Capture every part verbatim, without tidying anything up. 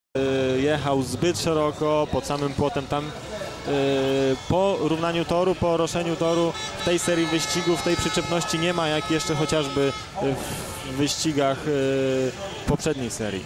Jechał zbyt szeroko, pod samym płotem tam po równaniu toru, po roszeniu toru w tej serii wyścigów tej przyczepności nie ma, jak jeszcze chociażby w wyścigach poprzedniej serii.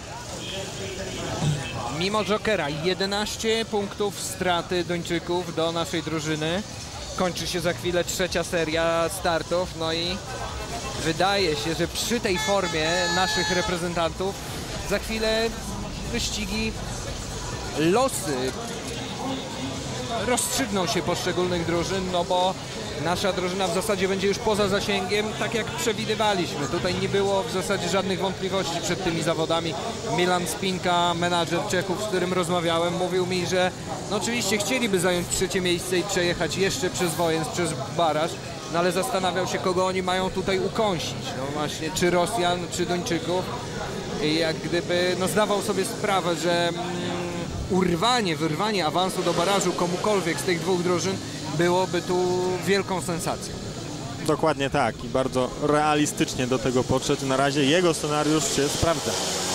Mimo Jokera jedenaście punktów straty Duńczyków do naszej drużyny. Kończy się za chwilę trzecia seria startów, no i wydaje się, że przy tej formie naszych reprezentantów za chwilę wyścigi, losy rozstrzygną się poszczególnych drużyn, no bo nasza drużyna w zasadzie będzie już poza zasięgiem, tak jak przewidywaliśmy. Tutaj nie było w zasadzie żadnych wątpliwości przed tymi zawodami. Milan Spinka, menadżer Czechów, z którym rozmawiałem, mówił mi, że no oczywiście chcieliby zająć trzecie miejsce i przejechać jeszcze przez Wojens, przez baraż, no ale zastanawiał się, kogo oni mają tutaj ukąsić. No właśnie, czy Rosjan, czy Duńczyków. I jak gdyby no zdawał sobie sprawę, że mm, urwanie, wyrwanie awansu do barażu komukolwiek z tych dwóch drużyn byłoby tu wielką sensacją. Dokładnie tak i bardzo realistycznie do tego podszedł. Na razie jego scenariusz się sprawdza.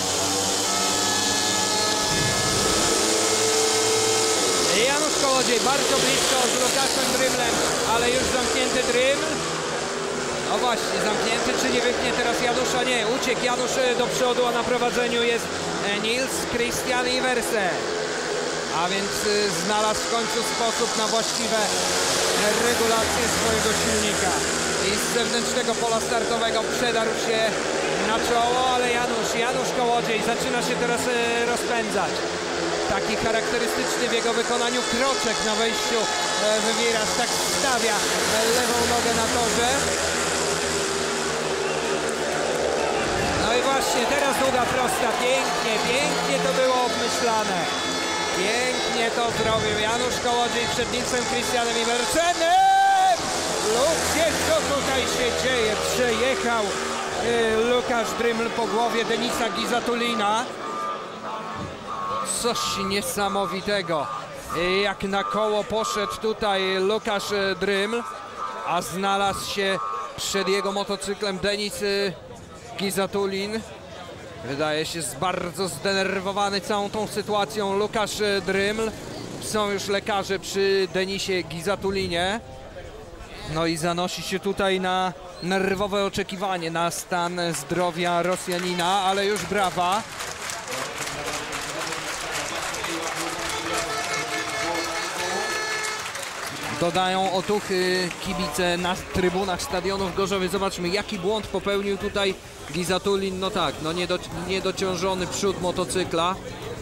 Janusz Kołodziej bardzo blisko z Lukaszem Drymlem, ale już zamknięty Dryml. No właśnie, zamknięty, czy nie wypnie teraz Janusza? Nie, uciekł Janusz do przodu, a na prowadzeniu jest Nils Christian Iversen. A więc znalazł w końcu sposób na właściwe regulacje swojego silnika. I z zewnętrznego pola startowego przedarł się na czoło, ale Janusz, Janusz Kołodziej zaczyna się teraz rozpędzać. Taki charakterystyczny w jego wykonaniu kroczek na wejściu w wiraż, tak stawia lewą nogę na torze. No i właśnie, teraz długa prosta, pięknie, pięknie to było obmyślane. Pięknie to zrobił Janusz Kołodziej przed Nilsem Christianem Iversenem. Ludzie, co tutaj się dzieje? Przejechał y, Lukasz Dryml po głowie Denisa Gizatulina. Coś niesamowitego. Jak na koło poszedł tutaj Lukasz Dryml, a znalazł się przed jego motocyklem Denis Gizatulin. Wydaje się bardzo zdenerwowany całą tą sytuacją Lukasz Dryml. Są już lekarze przy Denisie Gizatulinie. No i zanosi się tutaj na nerwowe oczekiwanie na stan zdrowia Rosjanina, ale już brawa. Dodają otuchy kibice na trybunach stadionu w Gorzowie. Zobaczmy, jaki błąd popełnił tutaj Gizatulin. No tak, no niedo, niedociążony przód motocykla.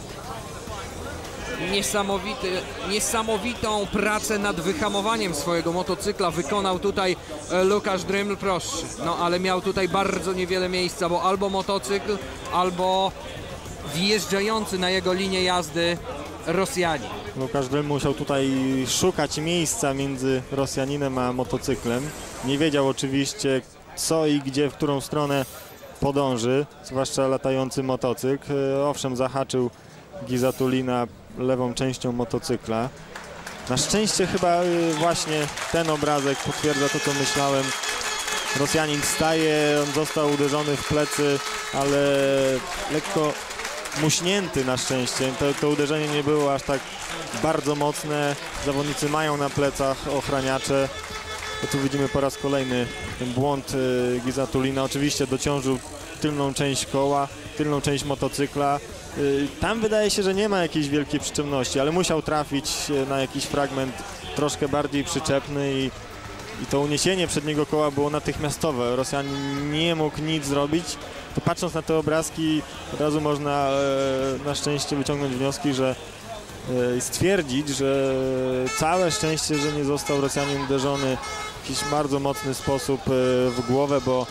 Niesamowity, niesamowitą pracę nad wyhamowaniem swojego motocykla wykonał tutaj Lukasz Dryml, proszę. No ale miał tutaj bardzo niewiele miejsca, bo albo motocykl, albo wjeżdżający na jego linię jazdy Rosjanin. Lukasz Dryml musiał tutaj szukać miejsca między Rosjaninem a motocyklem. Nie wiedział oczywiście, co i gdzie, w którą stronę podąży, zwłaszcza latający motocykl. Owszem, zahaczył Gizatulina lewą częścią motocykla. Na szczęście chyba właśnie ten obrazek potwierdza to, co myślałem. Rosjanin wstaje, on został uderzony w plecy, ale lekko muśnięty na szczęście. To, to uderzenie nie było aż tak bardzo mocne. Zawodnicy mają na plecach ochraniacze. To tu widzimy po raz kolejny ten błąd y, Gizatulina. Oczywiście dociążył tylną część koła, tylną część motocykla. Y, tam wydaje się, że nie ma jakiejś wielkiej przyczepności, ale musiał trafić na jakiś fragment troszkę bardziej przyczepny i, i to uniesienie przedniego koła było natychmiastowe. Rosjanin nie mógł nic zrobić. To patrząc na te obrazki, od razu można e, na szczęście wyciągnąć wnioski, że e, stwierdzić, że całe szczęście, że nie został Rosjanin uderzony w jakiś bardzo mocny sposób e, w głowę, bo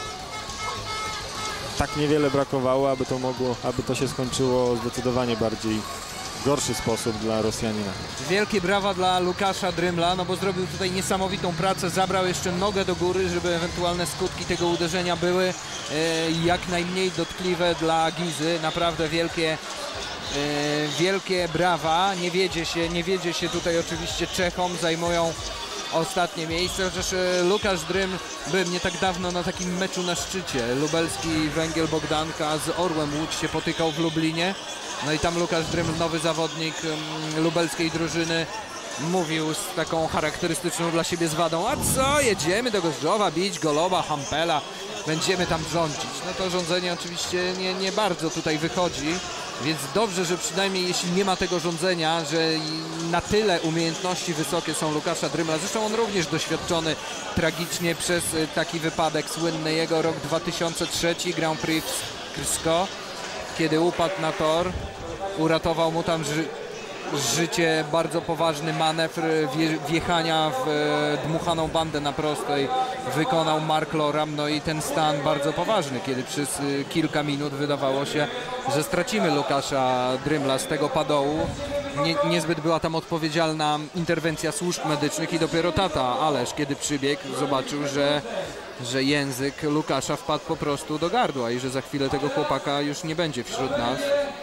tak niewiele brakowało, aby to mogło, aby to się skończyło zdecydowanie bardziej w gorszy sposób dla Rosjanina. Wielkie brawa dla Lukasza Drymla, no bo zrobił tutaj niesamowitą pracę, zabrał jeszcze nogę do góry, żeby ewentualne skutki tego uderzenia były e, jak najmniej dotkliwe dla Gizy. Naprawdę wielkie, e, wielkie brawa. Nie wiedzie się, nie wiedzie się tutaj oczywiście Czechom, zajmują ostatnie miejsce, chociaż Lukasz Dryml był nie tak dawno na takim meczu na szczycie. Lubelski Węgiel Bogdanka z Orłem Łódź się potykał w Lublinie. No i tam Łukasz Dryml, nowy zawodnik um, lubelskiej drużyny, mówił z taką charakterystyczną dla siebie zwadą: a co, jedziemy do Gorzowa bić Goloba, Hampela, będziemy tam rządzić. No to rządzenie oczywiście nie, nie bardzo tutaj wychodzi, więc dobrze, że przynajmniej jeśli nie ma tego rządzenia, że na tyle umiejętności wysokie są Łukasza Drymla. Zresztą on również doświadczony tragicznie przez taki wypadek, słynny jego rok dwa tysiące trzeci, Grand Prix w Krsko, kiedy upadł na tor, uratował mu tam ży życie bardzo poważny manewr wje wjechania w e, dmuchaną bandę na prostej wykonał Mark Loram. No i ten stan bardzo poważny, kiedy przez e, kilka minut wydawało się, że stracimy Łukasza Drymla z tego padołu. Nie, niezbyt była tam odpowiedzialna interwencja służb medycznych i dopiero tata Alesz, kiedy przybiegł, zobaczył, że, że język Łukasza wpadł po prostu do gardła i że za chwilę tego chłopaka już nie będzie wśród nas.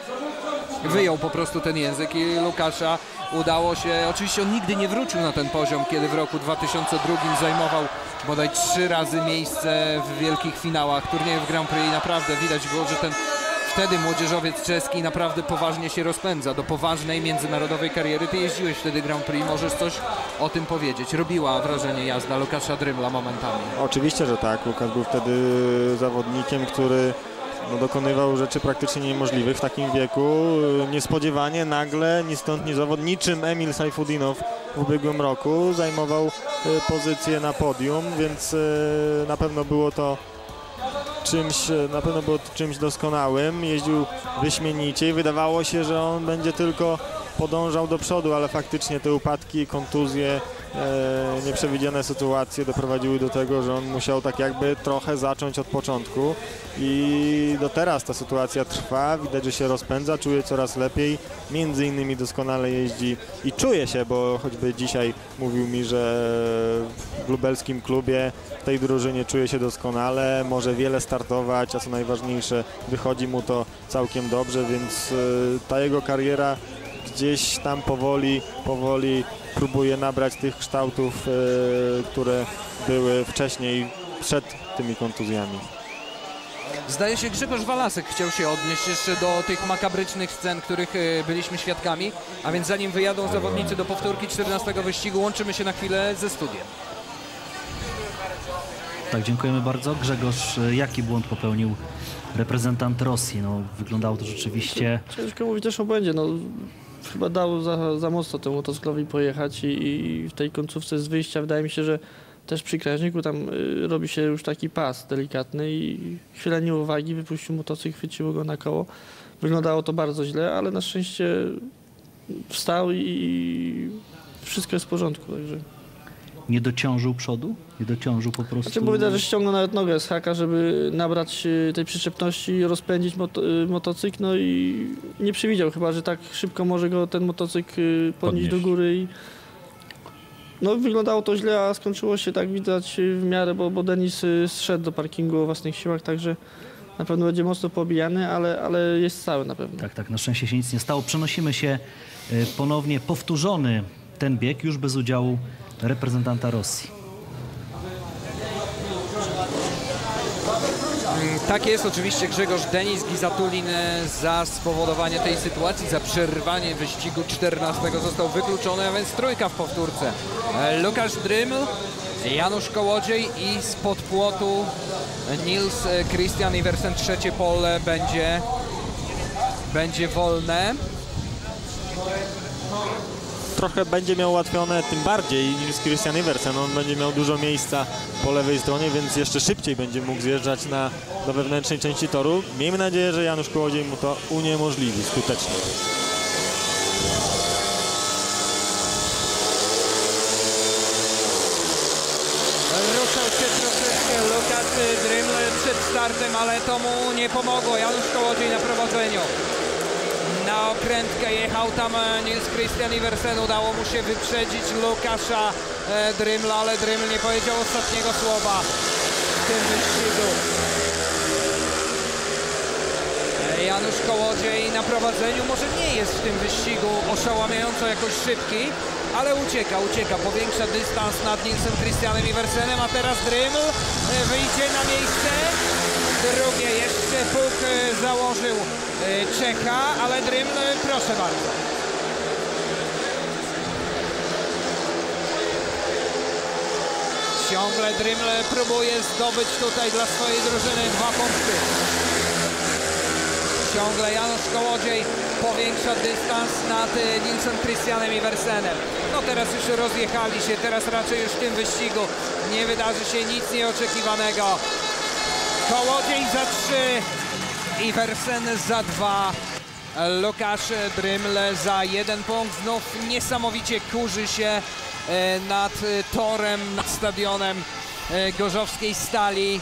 Wyjął po prostu ten język i Łukasza udało się, oczywiście on nigdy nie wrócił na ten poziom, kiedy w roku dwa tysiące drugim zajmował bodaj trzy razy miejsce w wielkich finałach turniejów Grand Prix i naprawdę widać było, że ten wtedy młodzieżowiec czeski naprawdę poważnie się rozpędza do poważnej międzynarodowej kariery. Ty jeździłeś wtedy Grand Prix, możesz coś o tym powiedzieć? Robiła wrażenie jazda Łukasza Drymla momentami. Oczywiście, że tak. Łukasz był wtedy zawodnikiem, który no, dokonywał rzeczy praktycznie niemożliwych w takim wieku. Niespodziewanie, nagle, ni stąd, ni zowąd, niczym Emil Sajfudinow w ubiegłym roku zajmował pozycję na podium, więc na pewno było to czymś, na pewno było to czymś doskonałym. Jeździł wyśmienicie i wydawało się, że on będzie tylko podążał do przodu, ale faktycznie te upadki, kontuzje, e, nieprzewidziane sytuacje doprowadziły do tego, że on musiał tak jakby trochę zacząć od początku i do teraz ta sytuacja trwa, widać, że się rozpędza, czuje coraz lepiej, między innymi doskonale jeździ i czuje się, bo choćby dzisiaj mówił mi, że w lubelskim klubie, w tej drużynie czuje się doskonale, może wiele startować, a co najważniejsze, wychodzi mu to całkiem dobrze, więc e, ta jego kariera gdzieś tam powoli, powoli próbuje nabrać tych kształtów, e, które były wcześniej, przed tymi kontuzjami. Zdaje się, Grzegorz Walasek chciał się odnieść jeszcze do tych makabrycznych scen, których e, byliśmy świadkami, a więc zanim wyjadą zawodnicy do powtórki czternastego wyścigu, łączymy się na chwilę ze studiem. Tak, dziękujemy bardzo. Grzegorz, jaki błąd popełnił reprezentant Rosji? No, wyglądało to rzeczywiście... Ciężko mówić też o błędzie. No, chyba dał za, za mocno temu motocyklowi pojechać i, i w tej końcówce z wyjścia wydaje mi się, że też przy krężniku tam y, robi się już taki pas delikatny i chwila nieuwagi, wypuścił motocykl, chwyciło go na koło. Wyglądało to bardzo źle, ale na szczęście wstał i, i wszystko jest w porządku. Także. Nie dociążył przodu? Nie dociążył po prostu... Znaczy, bo widać, że ściągnął nawet nogę z haka, żeby nabrać tej przyczepności i rozpędzić moto, motocykl, no i nie przewidział chyba, że tak szybko może go ten motocykl podnieść, podnieść. do góry. I... No wyglądało to źle, a skończyło się tak widać w miarę, bo, bo Denis zszedł do parkingu o własnych siłach, także na pewno będzie mocno pobijany, ale, ale jest cały na pewno. Tak, tak, na szczęście się nic nie stało. Przenosimy się ponownie, powtórzony ten bieg, już bez udziału reprezentanta Rosji. Tak jest, oczywiście Grzegorz Denis Gizatulin za spowodowanie tej sytuacji, za przerwanie wyścigu czternastego został wykluczony, a więc trójka w powtórce. Łukasz Dryml, Janusz Kołodziej i spod płotu Nils Christian Iversen. Trzecie pole będzie, będzie wolne. Trochę będzie miał ułatwione, tym bardziej Nils Christian Iversen, on będzie miał dużo miejsca po lewej stronie, więc jeszcze szybciej będzie mógł zjeżdżać na, do wewnętrznej części toru. Miejmy nadzieję, że Janusz Kołodziej mu to uniemożliwi skutecznie. Ruszał się troszeczkę Łukasz Dryml przed startem, ale to mu nie pomogło. Janusz Kołodziej na prowadzeniu. Na okrętkę jechał tam Nils Christian Iversen, udało mu się wyprzedzić Łukasza Drymla, ale Dryml nie powiedział ostatniego słowa w tym wyścigu. Janusz Kołodziej na prowadzeniu, może nie jest w tym wyścigu oszałamiająco jakoś szybki, ale ucieka, ucieka, powiększa dystans nad Nilsem Christianem Iversenem, a teraz Dryml wyjdzie na miejsce. drugie jeszcze puk e, założył e, Czecha, ale Dryml, e, proszę bardzo. Ciągle Dryml próbuje zdobyć tutaj dla swojej drużyny dwa punkty. Ciągle Janusz Kołodziej powiększa dystans nad Nilsson Christianem Iversenem. No teraz już rozjechali się, teraz raczej już w tym wyścigu nie wydarzy się nic nieoczekiwanego. Kołodziej za trzy, Iversen za dwa, Łukasz Dryml za jeden punkt. Znów niesamowicie kurzy się nad torem, nad stadionem gorzowskiej Stali.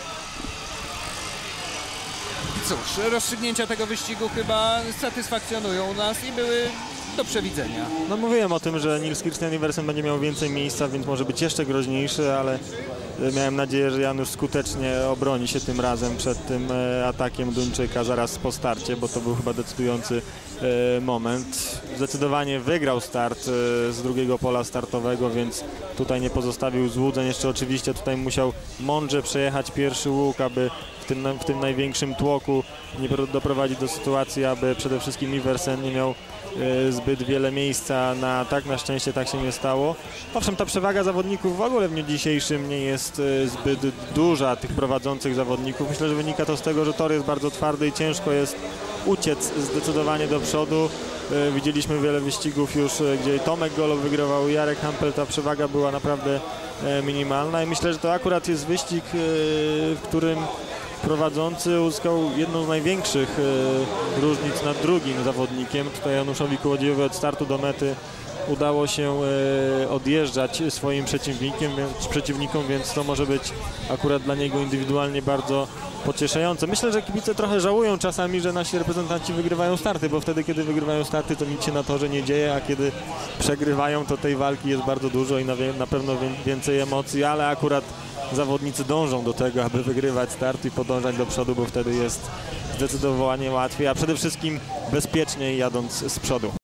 Cóż, rozstrzygnięcia tego wyścigu chyba satysfakcjonują nas i były do przewidzenia. No mówiłem o tym, że Nils Christian Iversen będzie miał więcej miejsca, więc może być jeszcze groźniejszy, ale miałem nadzieję, że Janusz skutecznie obroni się tym razem przed tym atakiem Duńczyka zaraz po starcie, bo to był chyba decydujący moment. Zdecydowanie wygrał start z drugiego pola startowego, więc tutaj nie pozostawił złudzeń. Jeszcze oczywiście tutaj musiał mądrze przejechać pierwszy łuk, aby w tym, w tym największym tłoku nie doprowadzić do sytuacji, aby przede wszystkim Iversen nie miał zbyt wiele miejsca na atak. Na szczęście tak się nie stało. Owszem, ta przewaga zawodników w ogóle w dniu dzisiejszym nie jest zbyt duża, tych prowadzących zawodników. Myślę, że wynika to z tego, że tor jest bardzo twardy i ciężko jest uciec zdecydowanie do przodu. Widzieliśmy wiele wyścigów już, gdzie Tomek Golow wygrywał, Jarek Hampel, ta przewaga była naprawdę minimalna i myślę, że to akurat jest wyścig, w którym prowadzący uzyskał jedną z największych e, różnic nad drugim zawodnikiem. Tutaj Januszowi Kołodziejowi od startu do mety udało się e, odjeżdżać swoim przeciwnikiem, więc, przeciwnikom, więc to może być akurat dla niego indywidualnie bardzo pocieszające. Myślę, że kibice trochę żałują czasami, że nasi reprezentanci wygrywają starty, bo wtedy, kiedy wygrywają starty, to nic się na torze nie dzieje, a kiedy przegrywają, to tej walki jest bardzo dużo i na, na pewno więcej emocji, ale akurat zawodnicy dążą do tego, aby wygrywać start i podążać do przodu, bo wtedy jest zdecydowanie łatwiej, a przede wszystkim bezpieczniej jadąc z przodu.